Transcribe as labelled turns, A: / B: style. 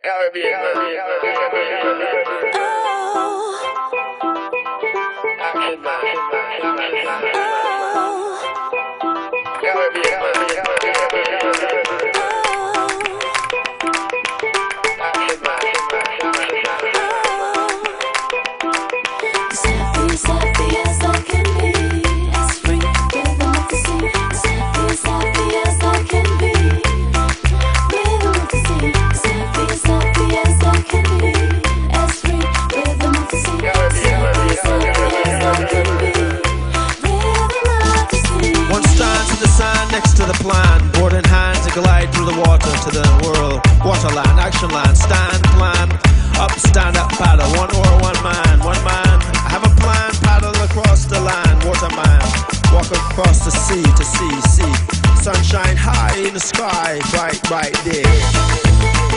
A: Next to the plan, board in hand to glide through the water to the world. Waterland, action land, stand, plan, up, stand up, paddle. One oar, one man, have a plan, paddle across the land. Waterman, walk across the sea to see. Sunshine high in the sky, bright, bright day.